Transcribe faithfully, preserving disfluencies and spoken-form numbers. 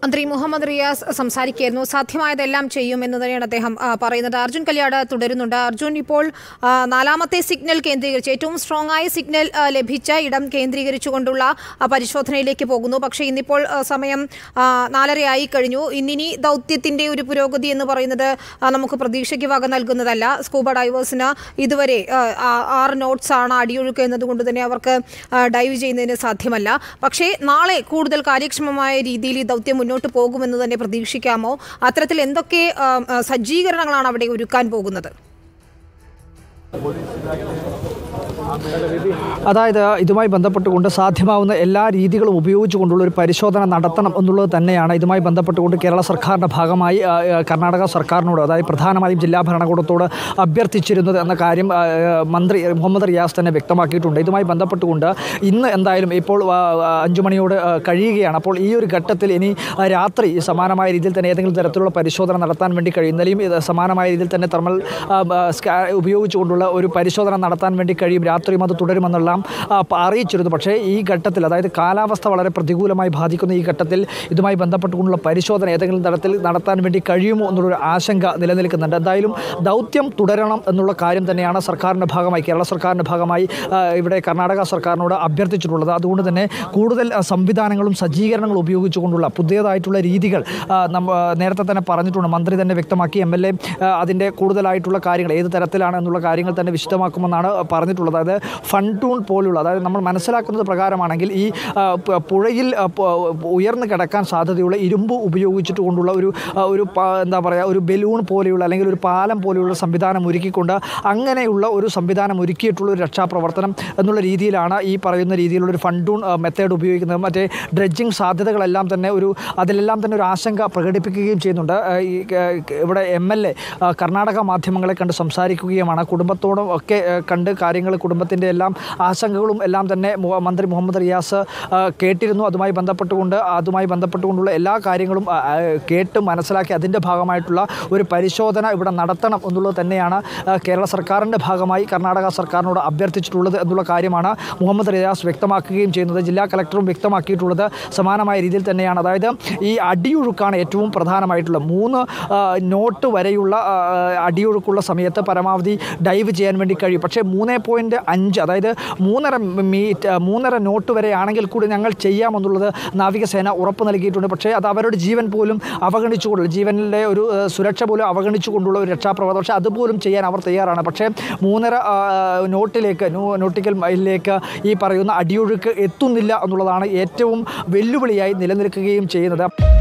മന്ത്രി മുഹമ്മദ് റിയാസ് സംസാരിക്കുകയായിരുന്നു. സാധ്യമായതെല്ലാം ചെയ്യുമെന്ന് തന്നെയാണ് അദ്ദേഹം പറയുന്നത്. അർജുൻ കല്യാട് തുടരുന്നുണ്ട്. അർജുൻ, ഇപ്പോൾ നാലാമത്തെ സിഗ്നൽ കേന്ദ്രീകരിച്ച് ഏറ്റവും സ്ട്രോങ് ആയ സിഗ്നൽ ലഭിച്ച ഇടം കേന്ദ്രീകരിച്ചുകൊണ്ടുള്ള പരിശോധനയിലേക്ക് പോകുന്നു. പക്ഷേ ഇന്നിപ്പോൾ സമയം നാലരയായി കഴിഞ്ഞു. ഇന്നിനി ദൗത്യത്തിൻ്റെ ഒരു പുരോഗതി എന്ന് പറയുന്നത് നമുക്ക് പ്രതീക്ഷയ്ക്ക് വക നൽകുന്നതല്ല. സ്കൂബ ഡൈവേഴ്സിന് ഇതുവരെ ആറ് നോട്ട്സ് ആണ് അടിയൊഴുക്ക് എന്നതുകൊണ്ട് തന്നെ അവർക്ക് ഡൈവ് ചെയ്യുന്നതിന് സാധ്യമല്ല. പക്ഷേ നാളെ കൂടുതൽ കാര്യക്ഷമമായ രീതിയിൽ ഈ ദൗത്യം മുന്നോട്ട് പോകുമെന്ന് തന്നെ പ്രതീക്ഷിക്കാമോ? അത്തരത്തിൽ എന്തൊക്കെ സജ്ജീകരണങ്ങളാണ് അവിടെ ഒരുക്കാൻ പോകുന്നത്? അതായത് ഇതുമായി ബന്ധപ്പെട്ടുകൊണ്ട് സാധ്യമാവുന്ന എല്ലാ രീതികളും ഉപയോഗിച്ചുകൊണ്ടുള്ള ഒരു പരിശോധന നടത്തണം എന്നുള്ളത് തന്നെയാണ് ഇതുമായി ബന്ധപ്പെട്ടുകൊണ്ട് കേരള സർക്കാരിൻ്റെ ഭാഗമായി കർണാടക സർക്കാരിനോട്, അതായത് പ്രധാനമായും ജില്ലാ ഭരണകൂടത്തോട് അഭ്യർത്ഥിച്ചിരുന്നത് എന്ന കാര്യം മന്ത്രി മുഹമ്മദ് റിയാസ് തന്നെ വ്യക്തമാക്കിയിട്ടുണ്ട്. ഇതുമായി ബന്ധപ്പെട്ടുകൊണ്ട് ഇന്ന് എന്തായാലും ഇപ്പോൾ അഞ്ചു മണിയോട് കഴിയുകയാണ്. അപ്പോൾ ഈ ഒരു ഘട്ടത്തിൽ ഇനി രാത്രി സമാനമായ രീതിയിൽ തന്നെ ഏതെങ്കിലും തരത്തിലുള്ള പരിശോധന നടത്താൻ വേണ്ടി കഴിയും. ഇന്നലെയും സമാനമായ രീതിയിൽ തന്നെ തെർമൽ ഉപയോഗിച്ചുകൊണ്ടുള്ള ഒരു പരിശോധന നടത്താൻ വേണ്ടി കഴിയും. രാത്രിയും അത് തുടരുമെന്നെല്ലാം അറിയിച്ചിരുന്നു. പക്ഷേ ഈ ഘട്ടത്തിൽ, അതായത് കാലാവസ്ഥ വളരെ പ്രതികൂലമായി ബാധിക്കുന്ന ഈ ഘട്ടത്തിൽ ഇതുമായി ബന്ധപ്പെട്ടുകൊണ്ടുള്ള പരിശോധന ഏതെങ്കിലും തരത്തിൽ നടത്താൻ വേണ്ടി കഴിയുമോ എന്നുള്ളൊരു ആശങ്ക നിലനിൽക്കുന്നുണ്ട്. എന്തായാലും ദൗത്യം തുടരണം എന്നുള്ള കാര്യം തന്നെയാണ് സർക്കാരിൻ്റെ ഭാഗമായി, കേരള സർക്കാരിൻ്റെ ഭാഗമായി ഇവിടെ കർണാടക സർക്കാരിനോട് അഭ്യർത്ഥിച്ചിട്ടുള്ളത്. അതുകൊണ്ട് തന്നെ കൂടുതൽ സംവിധാനങ്ങളും സജ്ജീകരണങ്ങളും ഉപയോഗിച്ചുകൊണ്ടുള്ള പുതിയതായിട്ടുള്ള രീതികൾ നേരത്തെ തന്നെ പറഞ്ഞിട്ടുണ്ട്. മന്ത്രി തന്നെ വ്യക്തമാക്കി. എം എൽ എ അതിൻ്റെ കൂടുതലായിട്ടുള്ള കാര്യങ്ങൾ ഏത് തരത്തിലാണ് എന്നുള്ള കാര്യങ്ങൾ തന്നെ വിശദമാക്കുമെന്നാണ് പറഞ്ഞിട്ടുള്ളത്. അതായത് ഫണ്ടൂൺ പോലുള്ള, അതായത് നമ്മൾ മനസ്സിലാക്കുന്നത് പ്രകാരമാണെങ്കിൽ ഈ പുഴയിൽ ഉയർന്നു കിടക്കാൻ സാധ്യതയുള്ള ഇരുമ്പ് ഉപയോഗിച്ചിട്ട് കൊണ്ടുള്ള ഒരു ഒരു എന്താ പറയുക ഒരു ബലൂൺ പോലെയുള്ള അല്ലെങ്കിൽ ഒരു പാലം പോലെയുള്ള സംവിധാനം ഒരുക്കിക്കൊണ്ട് അങ്ങനെയുള്ള ഒരു സംവിധാനം ഒരുക്കിയിട്ടുള്ള ഒരു രക്ഷാപ്രവർത്തനം എന്നുള്ള രീതിയിലാണ് ഈ പറയുന്ന രീതിയിലുള്ള ഒരു ഫണ്ടൂൺ മെത്തേഡ് ഉപയോഗിക്കുന്നത്. മറ്റേ ഡ്രഡ്ജിങ് സാധ്യതകളെല്ലാം തന്നെ ഒരു അതിലെല്ലാം തന്നെ ഒരു ആശങ്ക പ്രകടിപ്പിക്കുകയും ചെയ്യുന്നുണ്ട്. ഈ ഇവിടെ എം എൽ എ കർണാടക മാധ്യമങ്ങളെ കണ്ട് സംസാരിക്കുകയുമാണ്. കുടുംബത്തോടും ഒക്കെ കണ്ട് കാര്യങ്ങൾ, കുടുംബത്തിൻ്റെ എല്ലാം ആശങ്കകളും എല്ലാം തന്നെ മന്ത്രി മുഹമ്മദ് റിയാസ് കേട്ടിരുന്നു. അതുമായി ബന്ധപ്പെട്ടുകൊണ്ട് അതുമായി ബന്ധപ്പെട്ടുകൊണ്ടുള്ള എല്ലാ കാര്യങ്ങളും കേട്ട് മനസ്സിലാക്കി അതിൻ്റെ ഭാഗമായിട്ടുള്ള ഒരു പരിശോധന ഇവിടെ നടത്തണം എന്നുള്ളത് തന്നെയാണ് കേരള സർക്കാരിൻ്റെ ഭാഗമായി കർണാടക സർക്കാരിനോട് അഭ്യർത്ഥിച്ചിട്ടുള്ളത് എന്നുള്ള കാര്യമാണ് മുഹമ്മദ് റിയാസ് വ്യക്തമാക്കുകയും ചെയ്യുന്നത്. ജില്ലാ കളക്ടറും വ്യക്തമാക്കിയിട്ടുള്ളത് സമാനമായ രീതിയിൽ തന്നെയാണ്. അതായത് ഈ അടിയൊഴുക്കാണ് ഏറ്റവും പ്രധാനമായിട്ടുള്ളത്. മൂന്ന് നോട്ട് വരെയുള്ള അടിയൊഴുക്കുള്ള സമയത്ത് പരമാവധി ഡൈവ് ചെയ്യാൻ വേണ്ടി കഴിയും. പക്ഷേ മൂന്ന് പോയിൻറ്റ് അഞ്ച്, അതായത് മൂന്നര മീറ്റ് മൂന്നര നോട്ട് വരെ ആണെങ്കിൽ കൂടി ഞങ്ങൾ ചെയ്യാമെന്നുള്ളത് നാവികസേന ഉറപ്പ് നൽകിയിട്ടുണ്ട്. പക്ഷേ അത് അവരുടെ ജീവൻ പോലും അവഗണിച്ചുകൊണ്ടുള്ള, ജീവനിലെ ഒരു സുരക്ഷ പോലും അവഗണിച്ചുകൊണ്ടുള്ള ഒരു രക്ഷാപ്രവർത്തനം. പക്ഷേ അതുപോലും ചെയ്യാൻ അവർ തയ്യാറാണ്. പക്ഷേ മൂന്നര നോട്ടിലേക്ക് നോട്ടിക്കൽ മൈലിലേക്ക് ഈ പറയുന്ന അടിയൊഴുക്ക് എത്തുന്നില്ല എന്നുള്ളതാണ് ഏറ്റവും വെല്ലുവിളിയായി നിലനിൽക്കുകയും ചെയ്യുന്നത്.